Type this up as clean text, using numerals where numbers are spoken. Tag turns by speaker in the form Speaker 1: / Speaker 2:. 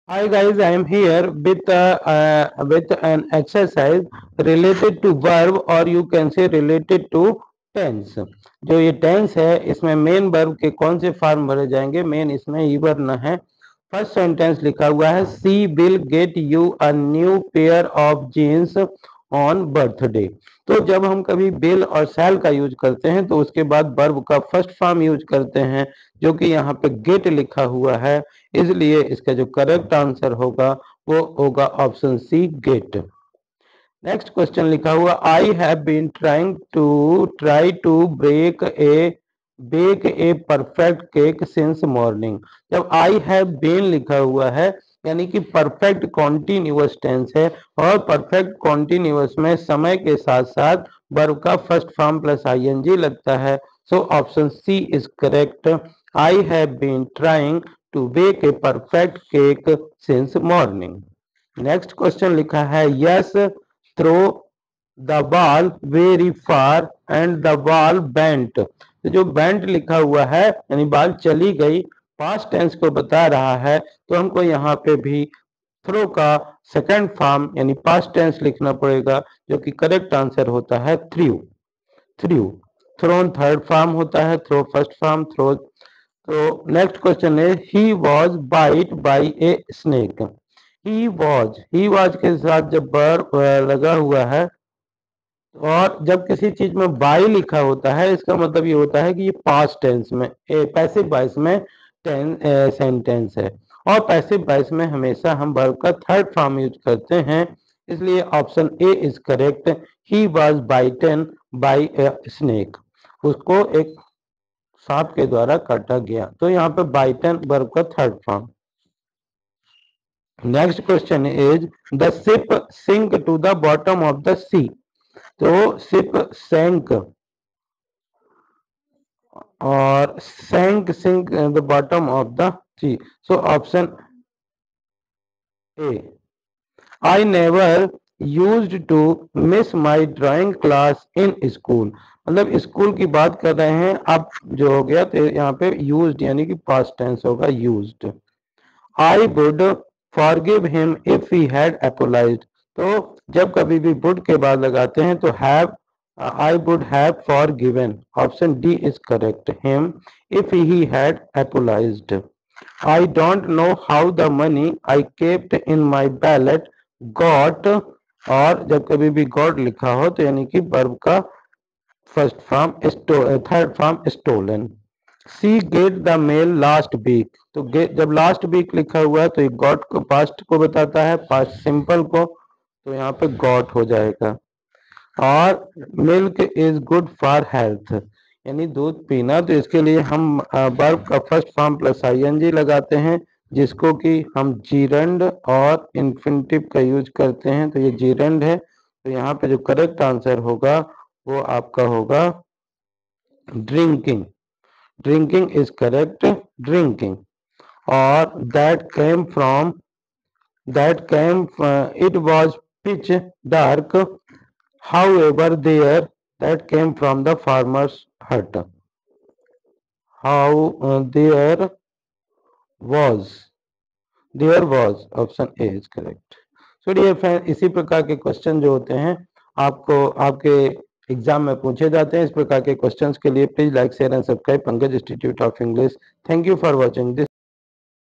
Speaker 1: Hi guys, I am here with an exercise related to verb or you can say related to tense. जो ये tense है इसमें main verb के कौन से फॉर्म भरे जाएंगे? मेन इसमें ई वर्ण है। फर्स्ट सेंटेंस लिखा हुआ है she will get you a new pair of jeans on birthday. तो जब हम कभी विल और शैल का यूज करते हैं तो उसके बाद वर्ब का फर्स्ट फॉर्म यूज करते हैं जो कि यहाँ पे गेट लिखा हुआ है, इसलिए इसका जो करेक्ट आंसर होगा वो होगा option C get. Next question लिखा हुआ I have been try to bake a perfect cake since morning. जब आई हैव बीन लिखा हुआ है यानी कि परफेक्ट कॉन्टिन्यूअस टेंस है और परफेक्ट कॉन्टिन्यूअस में समय के साथ साथ वर्ब का फर्स्ट फॉर्म प्लस आईएनजी लगता है। So option C is correct. I have been trying to bake a perfect cake since morning. Next question लिखा है yes throw the ball very far and the ball bent. तो जो bent लिखा हुआ है यानी बॉल चली गई, पास्ट टेंस को बता रहा है, तो हमको यहाँ पे भी थ्रो का सेकंड फॉर्म यानी पास्ट टेंस लिखना पड़ेगा जो कि करेक्ट आंसर होता है threw. Threw thrown third form होता है, थ्रो फर्स्ट फॉर्म, थ्रो। तो नेक्स्ट क्वेश्चन है he was bite by a snake. He was के साथ जब वर्ब लगा हुआ है और जब किसी चीज में बाई लिखा होता है इसका मतलब ये होता है कि ये पास्ट टेंस में पैसिव वॉइस में सेंटेंस है और पैसिव वॉइस में हमेशा हम वर्ब का थर्ड फॉर्म यूज करते हैं, इसलिए option A is correct. He was bitten by a snake, उसको एक सांप के द्वारा काटा गया, तो यहाँ पे बाइटन वर्ब का third form. Next question is the ship sink to the bottom of the sea. तो शिप सैंक और sink the bottom of the sea. So option A. I never used to miss my drawing class in school. मतलब school की बात कर रहे हैं, अब जो हो गया तो यहाँ पे यूज्ड यानी कि पास्ट टेंस होगा used. I would forgive him if he had apologised. तो जब कभी भी वुड के बाद लगाते हैं तो have, I would have forgiven, option D is correct, him if he had apologised. I don't know how the money I kept in my wallet got, और जब कभी भी गॉट लिखा हो तो यानी कि वर्ब का first form third form stolen. See get the mail last week. तो जब लास्ट वीक लिखा हुआ है तो ये गॉट को पास्ट को बताता है, पास्ट सिंपल को, तो यहाँ पे गॉट हो जाएगा। और milk is good for health, यानी दूध पीना, तो इसके लिए हम वर्ब का फर्स्ट फॉर्म प्लस आईएनजी लगाते हैं जिसको कि हम जीरंड और इन्फिनिटिव का यूज करते हैं, तो ये जीरंड है, तो यहाँ पे जो करेक्ट आंसर होगा वो आपका होगा drinking. Drinking is correct, drinking. और it was pitch dark, however that came from the farmer's hut. How was there was option A is correct. So dear friend, इसी प्रकार के क्वेश्चन जो होते हैं आपको आपके एग्जाम में पूछे जाते हैं। इस प्रकार के क्वेश्चंस के लिए please like share and subscribe Pankaj institute of English. Thank you for watching this.